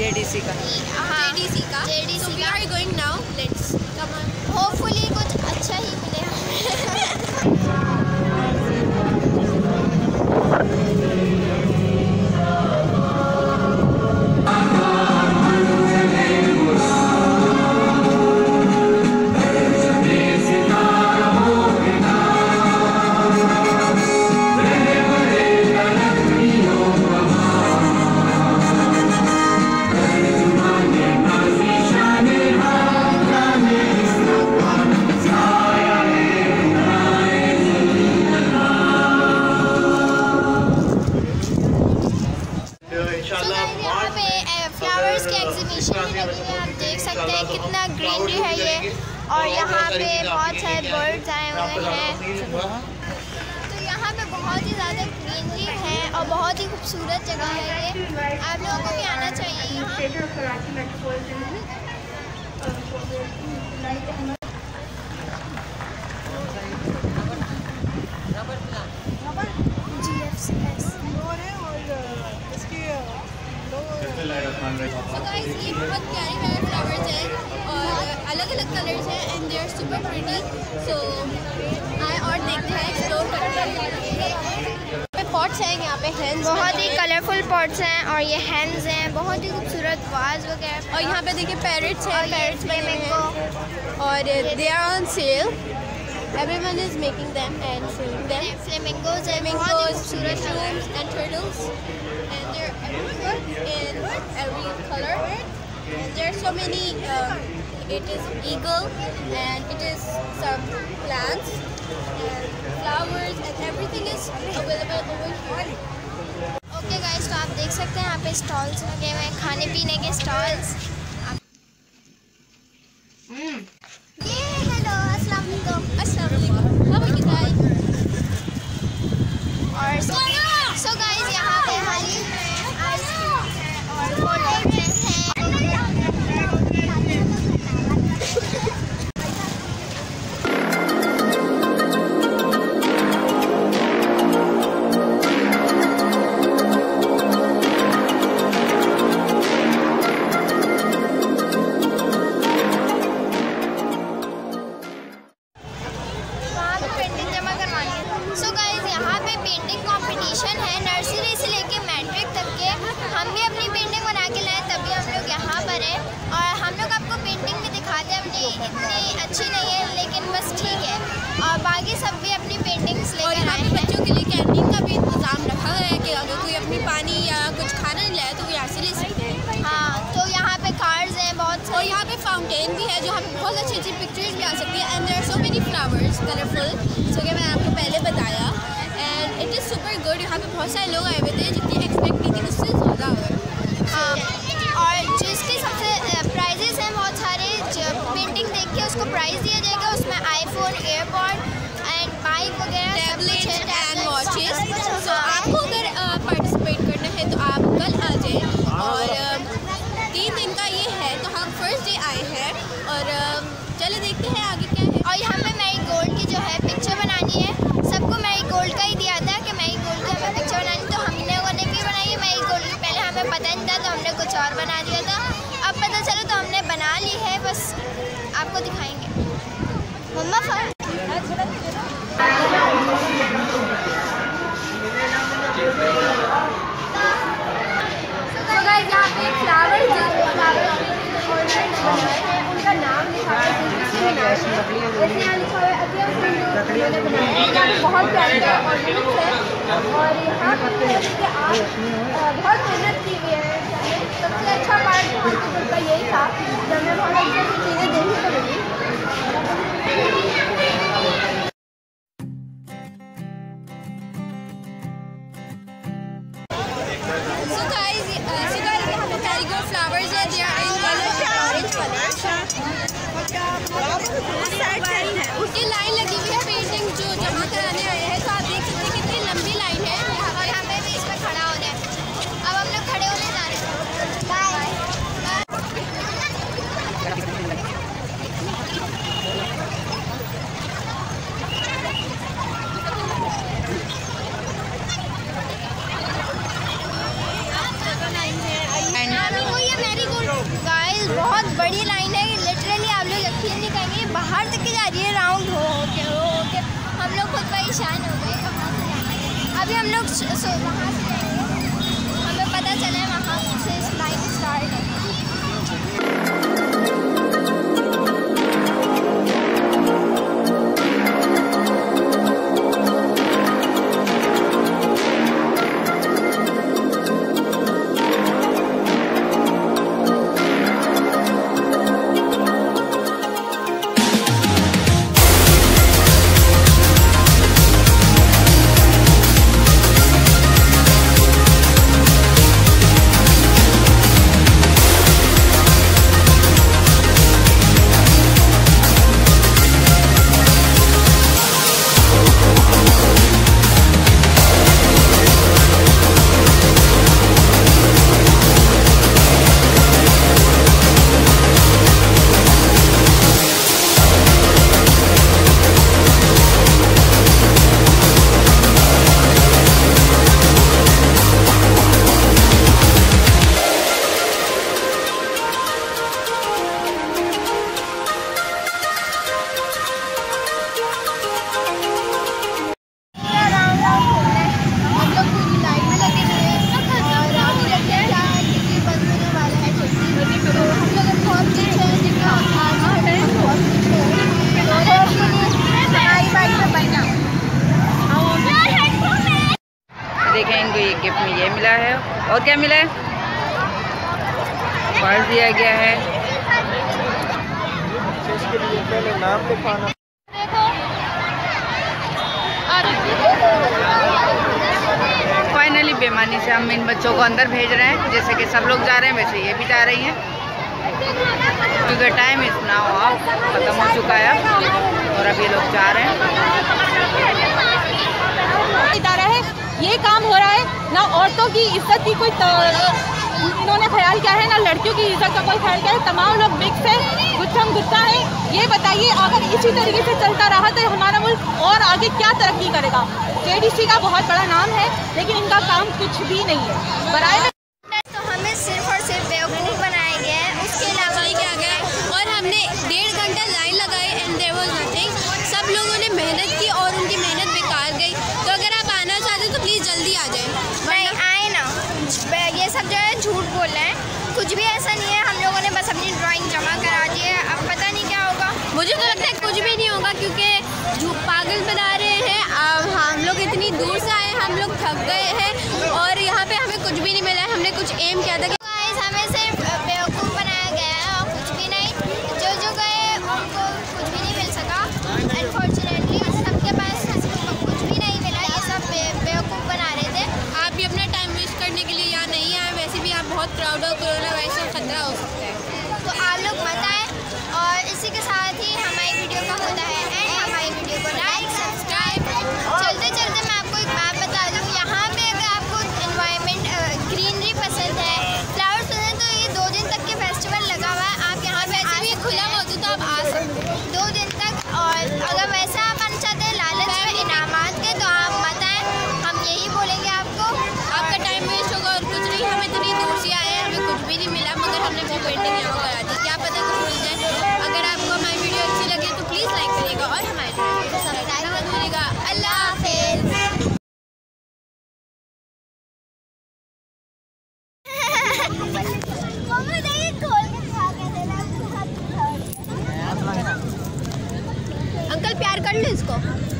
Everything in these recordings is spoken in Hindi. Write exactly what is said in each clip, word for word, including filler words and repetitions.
जेडीसी का। हाँ जेडीसी का JDC we are going now, let's come on, hopefully कुछ अच्छा ही मिले कितना ग्रीनरी है ये, और यहाँ पे बहुत सारे बर्ड्स आए हुए हैं। तो यहाँ पे बहुत ही ज़्यादा ग्रीनरी है और बहुत ही खूबसूरत जगह है ये, आप लोगों को भी आना चाहिए यहाँ। So guys, ये बहुत प्यारे प्यारे फ्लावर्स हैं और अलग अलग कलर्स हैं and they are super pretty. So आए और देखते हैं, एक्सप्लोर करते हैं। पॉट्स हैं यहाँ पे, हैंड्स, बहुत ही कलरफुल पॉट्स हैं और ये हैंड्स हैं, बहुत ही खूबसूरत वाज वगैरह। और यहाँ पे देखिए पैरट्स हैं, पैरट्स फ्लेमिंगो, और they are on sale. Everyone is making them and selling them. Flamingos and बहुत ही खूबसूरत shrooms and turtles, and they're everywhere in every color. And there are so many. Um, it is eagle, and it is some plants and flowers, and everything is available over here. Okay guys, तो आप देख सकते हैं यहाँ पे stalls लगे हुए हैं, खाने पीने के stalls. Hmm. हेलो, अस्सलाम वालेकुम। अस्सलाम वालेकुम। How are you guys? और सो गाइस यहाँ पे हमारी आइसक्रीम है और कोल्ड ड्रिंक्स हैं। सो गाइस यहाँ पे पेंटिंग कंपटीशन है, नर्सरी से लेके मैट्रिक तक के। हम भी अपनी पेंटिंग बना के लाए, तभी हम लोग यहाँ पर हैं। और हम लोग आपको पेंटिंग भी दिखाते हैं, अपनी इतनी अच्छी नहीं है लेकिन बस ठीक है। और बाकी सब भी अपनी पेंटिंग्स लेकर आए हैं। बच्चों के लिए कैंटीन का भी इंतज़ाम रखा गया है कि अगर कोई अपनी पानी या कुछ खाना नहीं लाए तो वो यहाँ से ले सकते हैं। हाँ, तो यहाँ पे कार्स हैं बहुत, और यहाँ पे फाउंटेन भी है, जो हमें बहुत अच्छी अच्छी पिक्चर्स भी आ सकती है। And there are so many flowers colourful, जो कि मैंने आपको पहले बताया। And it is super good. यहाँ पे बहुत सारे लोग आए हुए थे, जितनी एक्सपेक्ट की थी उससे ज़्यादा हुए। हाँ, और जिसके सबसे प्राइजेस हैं बहुत सारे, पेंटिंग देख के उसको प्राइज़ दिया जाएगा। उसमें आईफोन, एयरपॉड एंड बाइक वगैरह, टैबलेट एंड वॉचेस। तो आपको अगर पार्टिसिपेट करना है तो आप कल आ जाएँ। और तीन दिन का ये है, तो हम फर्स्ट डे आए हैं और चलो देखते हैं आगे क्या है। और यहाँ पे मैरीगोल्ड की जो है पिक्चर बनानी है, सबको मैरीगोल्ड का ही दिया था कि मैरीगोल्ड की हमें पिक्चर बनानी, तो हम लोगों ने भी बनाई है मैरीगोल्ड की। पहले हमें पता नहीं था तो हमने कुछ और बना दिया था, अब पता चला तो हमने बना ली है, बस आपको दिखाएंगे। मम्मा यहाँ पे फ्लावर उनका नाम लिखा है, बहुत प्यारे है और यहाँ पर बहुत मेहनत की हुई है। सबसे अच्छा पार्ट का यही था जब मैं बहुत अच्छी अच्छी चीज़ें देखने को मिली। So guys, uh, so guys, यहाँ पे मैरीगोल्ड फ्लावर्स है, they are in color, orange color। उसकी लाइन लगी हुई है, पेंटिंग जो जमा कराने आए हैं, तो आप देख सकते हैं कितनी लंबी लाइन है। और यहाँ पे भी इसमें खड़ा होना है। अब हम लोग खड़े होने जा रहे हैं। बाय। वो ये मेरी अभी हम लोग वहाँ से जाएंगे, हमें पता चला है वहाँ से लाइव स्टार्ट है। देखें, इनको ये गिफ्ट में ये मिला है। और क्या मिला है? पर्स दिया गया है। इसके लिए पहले नाम लिखवाना। फाइनली बेईमानी से हम इन बच्चों को अंदर भेज रहे हैं। जैसे कि सब लोग जा रहे हैं वैसे ये भी जा रही हैं, क्योंकि टाइम इस नाउ ऑफ ख़त्म हो चुका है और अब ये लोग जा रहे हैं। ये काम हो रहा है ना, औरतों की इज्जत की कोई इन्होंने ख्याल किया है, ना लड़कियों की इज्जत का कोई ख्याल किया है। तमाम लोग मिक्स है, गुच्छम गुच्छा है। ये बताइए, अगर इसी तरीके से चलता रहा तो हमारा मुल्क और आगे क्या तरक्की करेगा। जेडीसी का बहुत बड़ा नाम है, लेकिन इनका काम कुछ भी नहीं है। बराए तो हमें सिर्फ और सिर्फ बेवकूफ़ बनाया गया है, उसके अलावा ही क्या गया है। और हमने डेढ़ घंटा लाइन लगाई एंड देयर वाज नथिंग। सब लोगों ने मेहनत की और उनकी मेहनत बेकार गई। तो अगर आप आना चाहते तो प्लीज़ जल्दी आ जाए। नहीं आए ना, ये सब जो है झूठ बोल रहे हैं, कुछ भी ऐसा नहीं है। हम लोगों ने बस अपनी ड्राइंग जमा करा दी है, अब पता नहीं क्या होगा। मुझे तो लगता है कुछ भी नहीं होगा, क्योंकि झूठ पागल बना रहे हैं। हम लोग इतनी दूर से आए, हम लोग थक गए हैं और यहाँ पे हमें कुछ भी नहीं मिला है। हमने कुछ एम किया था कि हमें सिर्फ बेवकूफ़ बनाया गया है और कुछ भी नहीं। जो जो गए उनको कुछ भी नहीं मिल सका, अनफॉर्चुनेटली सबके पास कुछ भी नहीं मिला। ये सब बेवकूफ़ बना रहे थे। आप भी अपना टाइम वेस्ट करने के लिए यहाँ नहीं आए। वैसे भी आप बहुत प्राउड हो, कोरोना वायरस का खतरा हो सकता है, तो आप लोग मत आए। और इसी के साथ ही हमारी वीडियो का होता है एंड। हमारी वीडियो को लाइक सब्सक्राइब। चलते चलते मैं आपको एक बात बता दूँ, यहाँ पे अगर आपको इन्वायरमेंट ग्रीनरी पसंद है, फ्लावर्स पसंद है, तो ये दो दिन तक के फेस्टिवल लगा हुआ है। आप यहाँ पे ऐसे भी खुला मौजूद, तो आप आ सकते हैं दो दिन तक। और अगर वैसे आप आना चाहते हैं लालच में इनामात के, तो आप मत आए। हम यही बोलेंगे आपको, आपका टाइम वेस्ट होगा और कुछ नहीं। हम इतनी दूर से आए, हमें कुछ भी नहीं मिला, मगर हमने अपनी पेंटिंग यहाँ करा दी। क्या पता कुछ मिल जाए। अगर आपको हमारी वीडियो अच्छी लगे तो प्लीज़ लाइक करिएगा और हमारे चैनल को सब्सक्राइब मत भूलिएगा। अल्लाह हाफिज़। अंकल प्यार कर लो इसको।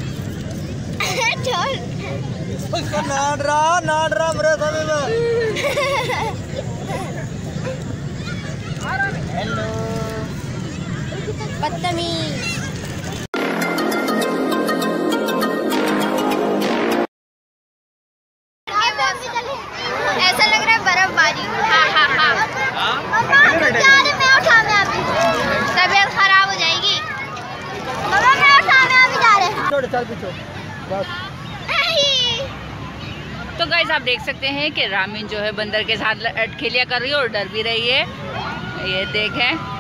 उसको नाड़ रहा नाड़ रहा मेरे सामने में। हेलो बदतमीज। ऐसा लग रहा है बर्फबारी। हाँ हाँ हाँ मैं उठा में अभी तबीयत खराब हो जाएगी। मम्मा मैं उठा में अभी जा रहे हैं। छोड़ चल पीछे बस। तो गाइस आप देख सकते हैं कि रामीन जो है बंदर के साथ अटखेलियाँ कर रही है और डर भी रही है। ये देखें।